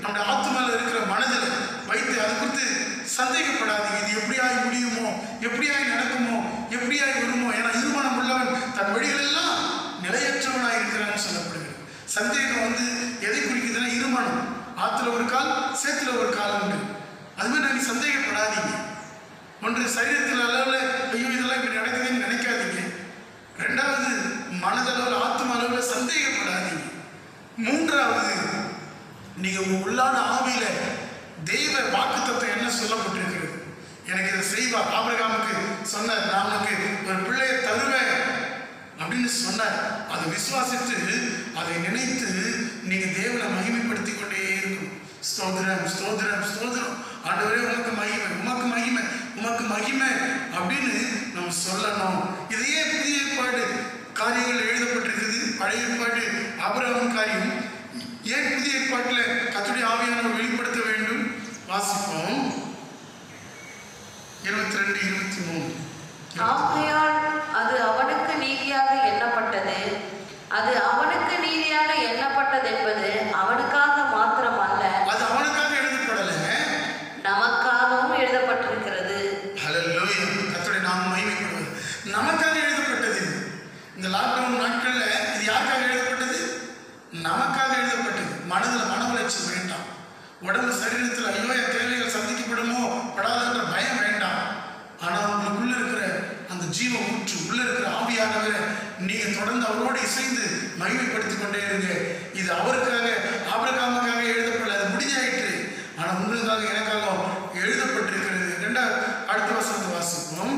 நம்முடைய ஆத்மாவில் இருக்கிற மனதில் வைத்து அதை குறித்து சந்தேகப்படாதீங்க. இது எப்படியாய் முடியுமோ, எப்படியாய் நடக்குமோ, எப்படியாய் வருமோ. ஏன்னா இருமனம் உள்ளவன் தன் வழிகளெல்லாம் நிலையற்றவனாய் இருக்கிறான்னு சொல்லப்படுகிறது. சந்தேகம் எதை குறிக்குதுன்னா இருமனம். ஆற்றுல ஒரு கால், சேத்துல ஒரு கால் உண்டு. அதுமாதிரி நாங்கள் சந்தேகப்படாதீங்க. ஒன்று சரீரத்தில் அளவில் ஐயோ இதெல்லாம் இப்படி நடக்குதுன்னு நினைக்காதீங்க. ரெண்டாவது மனதளவில் ஆத்ம அளவில் சந்தேகப்படாதீங்க. மூன்றாவது நீங்க உள்ளான ஆவியில தெய்வ வாக்குத்தத்தம் என்ன சொல்லப்பட்டிருக்கிறது, எனக்கு இதை செய்வார். ஆபிரகாமுக்கு சொன்னார், நான் உனக்கு ஒரு பிள்ளையை தருவேன் அப்படின்னு சொன்னார். அதை விசுவாசித்து அதை நினைத்து நீங்க தேவனை மகிமைப்படுத்திக் கொண்டே இருக்கணும். ஸ்தோத்திரம் ஸ்தோத்திரம் ஸ்தோத்திரம், ஆண்டவரே உனக்கு மகிமை, உமக்கு மகிமை, உமக்கு மகிமை அப்படின்னு நம்ம சொல்லணும். இதையே புதிய ஏற்பாடு காரியங்கள் எழுதப்பட்டிருக்குது. பழைய ஏற்பாடு ஆபிரகாம் காரியம் ஏன் புதிய ஏற்பாட்டில் கர்த்தருடைய ஆவியானவர் வெளிப்படுத்த வேண்டும்? வாசிப்போம் 22-23. ஆகையால் அது அவனுக்கு நீதியாக எண்ணப்பட்டது. அது அவனுக்கு நீதியாக எண்ணப்பட்டது என்பது அவனுக்காக மாத்திரமல்ல, அது அவனுக்காக எழுதப்படல, நமக்காகவும் எழுதப்பட்டிருக்கிறது. ஹல்லேலூயா, கர்த்தருடைய நாமம் மகிமைப்படுவது. நமக்காக எழுதப்பட்டது. இந்த லாக்டவுன் நாட்கள்ல இது யாருக்காக எழுதப்பட்டது? நமக்காக எழுதப்பட்டது. மனதில் மன உளைச்சல் வேண்டாம். உடம்பு சரீரத்தில் ஐயோ என் தேவைகள் சந்திக்கப்படுமோ படாதன்ற பயம் வேண்டாம். ஆனால் உங்களுக்குள்ள இருக்கிற அந்த ஜீவ ஊற்று, உள்ள இருக்கிற ஆவியானவரை நீங்க தொடர்ந்து அவரோடு இசைந்து மகிமைப்படுத்திக் கொண்டே இருங்க. இது அவருக்காக ஆபிரகாமுக்காக எழுதப்படல, அது முடிஞ்சாயிற்று. ஆனால் உங்களுக்காக எனக்காக எழுதப்பட்டிருக்கிறது. அடுத்த வசனத்தை வாசிப்போம்.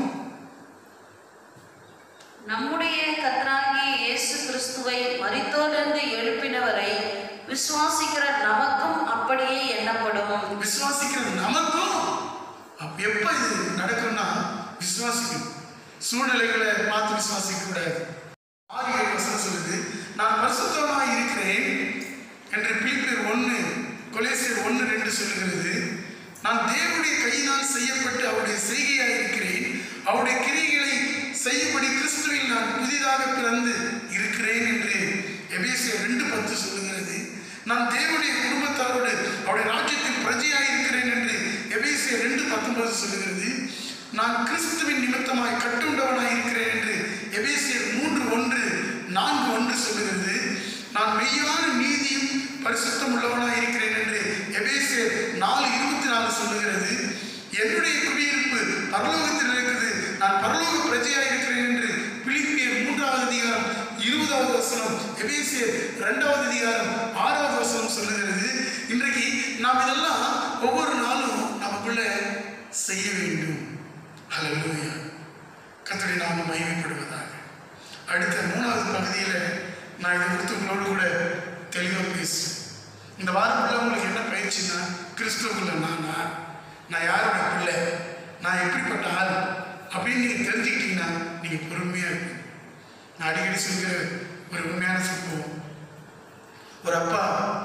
நம்முடைய கர்த்தராகிய இயேசு கிறிஸ்துவை மரித்தோரிலிருந்து எழுப்பினவரை விசுவாசிக்கிற நமக்கும் அப்படியே எண்ணப்படும். விசுவாசிக்கிற நமக்கும் எப்ப இது நடக்கும்னா விசுவாசிக்கணும். சூழ்நிலைகளை பார்த்து விசுவாசிக்க கூடாது. 6-7 வசனம் சொல்லுது, நான் பரிசுத்தமாய் இருக்கிறேன் என்று பிலிப்பியர் 1, கொலோசியர் 1:2 சொல்லுகிறது. நான் தேவனுடைய கையினால் செய்யப்பட்டு அவருடைய செய்கையாய் இருக்கிறேன். அவருடைய கிரியைகளை செய்யும்படி கிறிஸ்துவில் நான் புதிதாக பிறந்து இருக்கிறேன் என்று எபேசியர் 2:10 சொல்லுகிறது. நான் தேவனுடைய குடும்பத்தாரோடு அவருடைய ராஜ்யத்தில் பிரஜையாய் இருக்கிறேன் என்று எபேசியர் 2:19 சொல்லுகிறது. நான் கிறிஸ்துவின் நிமித்தமாய் கட்டுண்டவனாய் இருக்கிறேன் என்று எபேசியர் 3:1-4 சொல்லுகிறது. நான் மெய்யான நீதியும் பரிசுத்தம் உள்ளவனாய் இருக்கிறேன் என்று எபேசியர் 4:24 சொல்லுகிறது. என்னுடைய குடியிருப்பு பரலோகத்தில் இருக்குது, நான் பரலோக பிரஜையாய் இருக்கிறேன் என்று பிலிப்பியர் 3:20 வசனம், எபேசியர் 2:6 வசனம் சொல்லுகிறது. இன்றைக்கு நாம் இதெல்லாம் ஒவ்வொரு நாளும் நமக்குள்ள செய்ய வேண்டும். ஹல்லேலூயா, கர்த்தருடைய நாமம் மகிமைப்படுவதாக. அடுத்த 3வது பகுதியில் நான் இதை குறித்து உங்களோடு கூட தெளிவாக பேசுவேன். இந்த வாரத்தில் உங்களுக்கு என்ன பயிற்சின்னா, கிறிஸ்துவுக்குள்ள நான் யாரோட பிள்ளை, நான் எப்படிப்பட்ட ஆள் அப்படின்னு நீங்கள் தெரிஞ்சுக்கிட்டீங்கன்னா நீங்கள் பொறுமையாக இருப்பீங்க. நான் அடிக்கடி சொல்கிற ஒரு உண்மையான சம்பவம். ஒரு அப்பா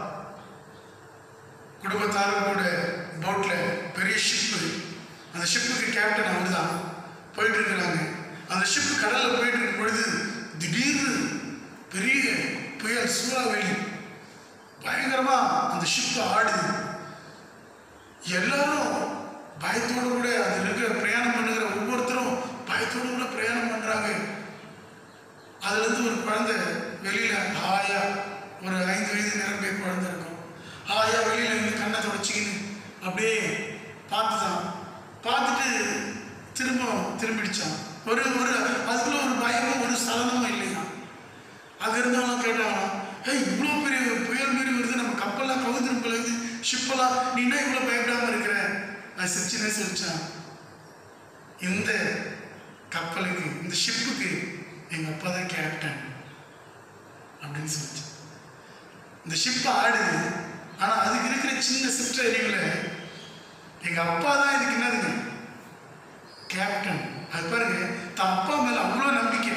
குடும்பத்தாரோட போட்டில் பெரிய ஷிப்பு, அந்த ஷிப்புக்கு கேப்டன் அவர் தான் போயிட்டு இருக்கிறாங்க. அந்த ஷிப்பு கடலில் போயிட்டு இருக்கும் பொழுது திடீர்னு பெரிய புயல், சூறாவளி, பயங்கரமாக அந்த ஷிப்பு ஆடுது. எல்லாரும் பயத்தோடு கூட அதில் இருக்கிற பிரயாணம் பண்ணுகிற ஒவ்வொருத்தரும் பயத்தோடு கூட பிரயாணம் பண்ணுறாங்க. அதுலேருந்து ஒரு குழந்தை வெளியில் ஹாயா, ஒரு 5 வயது நிரம்பிய குழந்தை இருக்கும், ஹாயா வெளியில் இருந்து கண்ணை தொடச்சிக்கின்னு அப்படியே பார்த்துட்டு திரும்பிடுச்சான். ஒரு அதுக்குள்ள ஒரு பயமும் ஒரு சலனமும் இல்லையா. அங்கே இருந்தவங்க கேட்டாங்க, இவ்வளோ பெரிய புயல் மாரி வருது, நம்ம கப்பல்லாம் கவுந்துரும் போகுது, ஷிப்பெல்லாம், நீ என்ன இவ்வளோ பயப்படாமல் இருக்கிற? நான் சிரிச்சுனே சொல்லிச்சான், இந்த கப்பலுக்கு, இந்த ஷிப்புக்கு எங்கள் அப்பா தான் கேப்டன் அப்படின்னு சொல்லிச்சான். இந்த ஷிப் ஆடுது, ஆனால் அதுக்கு இருக்கிற சின்ன சிற்றறிவில் எங்கள் அப்பா தான் இதுக்கு என்னதுங்க கேப்டன். அது பாருங்க, தான் அப்பா மேலே அவ்வளோ நம்பிக்கை,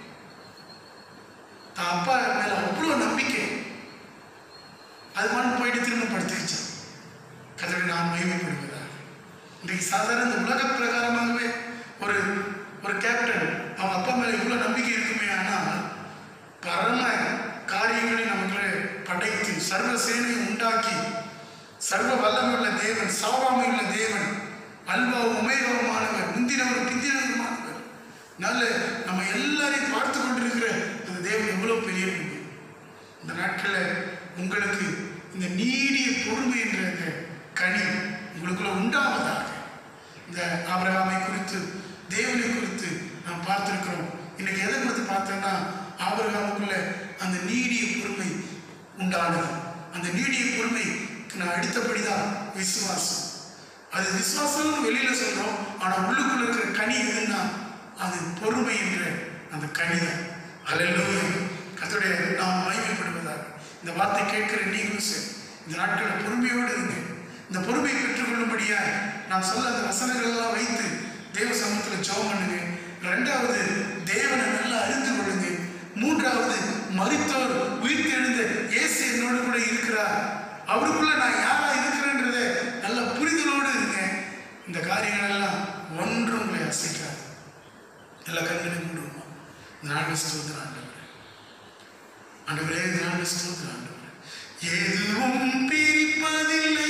தான் அப்பா மேலே அவ்வளோ நம்பிக்கை. அது மாதிரி போயிட்டு திரும்ப படுத்துக்கிச்சான். கர்த்தருடைய நாமம் மகிமைப்படுவதாக. இன்றைக்கு சாதாரண இந்த உலக பிரகாரமாகவே ஒரு கேப்டன் அவன் அப்பா மேலே இவ்வளோ நம்பிக்கை இருக்குமே. ஆனால் பரம காரியங்களை நமக்கு படைத்து சர்வ சேனையை உண்டாக்கி சர்வ வல்லமையுள்ள தேவன், சாவாமையுள்ள தேவன், அல்வாவும் உமேகவுமானவர், முந்தினவர் பிந்தினவருமானவர். நல்ல நம்ம எல்லாரையும் பார்த்து கொண்டிருக்கிற அந்த தேவன் எவ்வளவு பெரிய. இந்த நாட்களில் உங்களுக்கு இந்த நீடிய பொறுமை என்ற அந்த கனி உங்களுக்குள்ள உண்டாவதாக. இந்த ஆபிரகாமை குறித்து, தேவனை குறித்து நாம் பார்த்திருக்கிறோம். இன்னைக்கு எதை குறித்து பார்த்தோம்னா, ஆபிரகாமுக்குள்ள அந்த நீடிய பொறுமை உண்டானது. அந்த நீடிய பொறுமைக்கு நான் அடுத்தபடிதான் விசுவாசம். அது விசுவாசம்னு வெளியில சொல்றோம், ஆனா உள்ளுக்குள்ள இருக்கிற கனி எதுன்னா அது பொறுமை என்ற அந்த கனிதான். அல்லேலூயா. கர்த்தருடைய நாம் மகிமைப்படுவதாக. இந்த வார்த்தை கேட்கிற நீங்களும் சரி, இந்த நாட்களில் பொறுமையோடு இருங்க. இந்த பொறுமையை பெற்றுக்கொள்ளும்படியா நான் சொல்ல அந்த வசனங்கள் எல்லாம் வைத்து தேவ சமூகத்தில் ஜெபம் பண்ணுங்க. இரண்டாவது, தேவனை நல்லா அறிந்து கொள்ளுங்க. மூன்றாவது, மரித்தோர் உயிர்த்தெழுந்த இயேசு என்னோடு கூட இருக்கிறார், அவருக்குள்ள நான் யாரா இருக்கிறேன்றத நல்ல புரிதலோடு இருங்க. இந்த காரியங்கள் எல்லாம் ஒன்றும் உங்களை அசைக்காது. எல்லா கண்களையும் மூடுவோமா? இந்த நாள் ஸ்தோத்திரம் ஆண்டவரே. ஆண்டவரே, இந்த நாள் ஸ்தோத்திரம் ஆண்டவரே. எதுவும் பிரிப்பதில்லை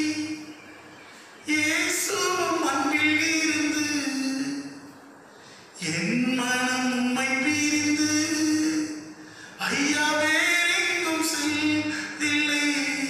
இயேசுவும் அன்பில் இருந்து, என் மனம் உம்மை பிரிந்து ஐயா வேறெங்கும் செல்வதில்லை,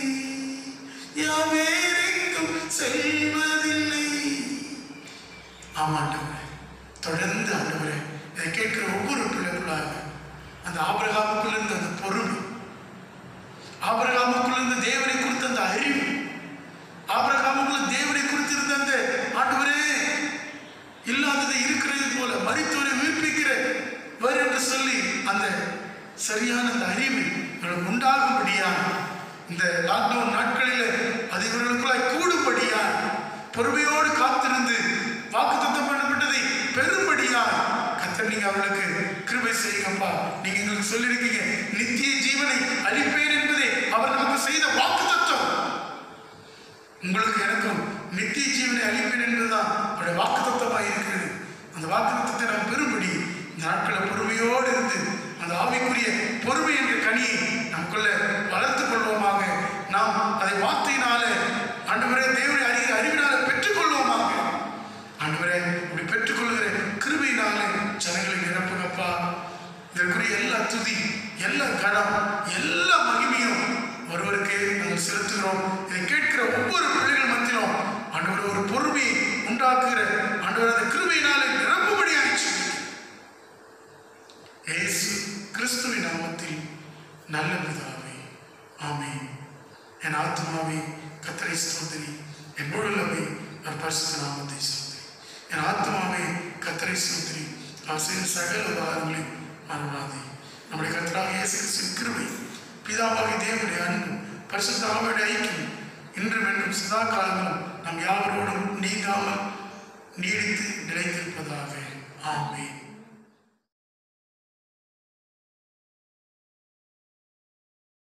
வேறெங்கும் செல்வதில்லை. ஆமாண்டவரே, தொடர்ந்து ஆண்டவரே இதை கேட்கிற ஒவ்வொரு பிள்ளைகளாக அந்த ஆபிரகாமுக்குள்ள இருந்த அந்த பொறுமை, ஆபிரகாமுக்குள்ள இருந்த தேவனை குறித்த அந்த அறிவு, ஆபிரகாமுக்குள்ள தேவனை குறித்திருந்த அந்த ஆண்டவரே இல்லாததை இருக்கிறது போல மரித்தோரை உயிர்ப்பிக்கிறவர் என்று சொல்லி அந்த சரியான அந்த அறிவு இவர்களுக்கு உண்டாகும்படியா, இந்த லாக்டவுன் நாட்களில் அது இவர்களுக்குள்ளாய் கூடும்படியா, பொறுமையோடு காத்திருந்து வாக்குத்தத்தம் பண்ணப்பட்டதை பெரும்படியா கர்த்தர் நீங்க அவர்களுக்கு கிருபை செய்யுங்கப்பா. நீங்க எங்களுக்கு சொல்லியிருக்கீங்க, நித்திய ஜீவனை அளிப்பேன் என்பதே அவர் நமக்கு செய்த வாக்குத்தத்தம். உங்களுக்கு எனக்கும் நித்திய ஜீவனை அளிப்பேன் என்பதுதான் அவருடைய வாக்குத்தத்தமாக இருக்கிறது. அந்த வாக்குத்தத்தத்தை நாம் பெரும்படி இந்த நாட்களை பொறுமையோடு இருந்து அந்த ஆவிக்குரிய பொறுமை என்ற கனியை நமக்குள்ள வளர்த்துக் கொள்வோமாக. நாம் அதை வார்த்தையினால ஆண்டவரே தேவனை அறிகிற அறிவினால பெற்றுக்கொள்வோமாக. ஆண்டவரே, இப்படி பெற்றுக்கொள்கிற கிருபையினாலே ஜனங்களை நிரப்புங்கப்பா. இதற்குரிய எல்லா துதி, எல்லா கனம், எல்லா மகிமையும் ஒருவருக்கு நாங்கள் செலுத்துகிறோம். இதை கேட்கிற ஒவ்வொரு பிள்ளைகள் மத்தியிலும் ஆண்டவர் ஒரு பொறுமையை உண்டாக்குகிற ஆண்டவர் அந்த கிருபையினாலே நிரப்பும்படி ஆயிடுச்சு. இயேசு கிறிஸ்துவின் நாமத்தில் நல்ல பிதாவே, ஆமென். என் ஆத்மாவே கர்த்தரை ஸ்தோத்திரி, என் முழுவதுமே அவர் பரிசுத்த நாமத்தை ஸ்தோத்திரி. என் ஆத்மாவே கர்த்தரை ஸ்தோத்திரி, அவர் செய்த சகல உபகாரங்களையும் மறவாதே. நம்முடைய கர்த்தராகிய இயேசு கிறிஸ்துவின் கிருபை, பிதாவாகிய தேவனுடைய அன்பு, பரிசுத்த ஆவியுடைய ஐக்கியம் இன்றும் என்றும் சதா காலங்களும் நம் யாவரோடும் நீங்காமல் நீடித்து நிலைத்திருப்பதாக. ஆமென்.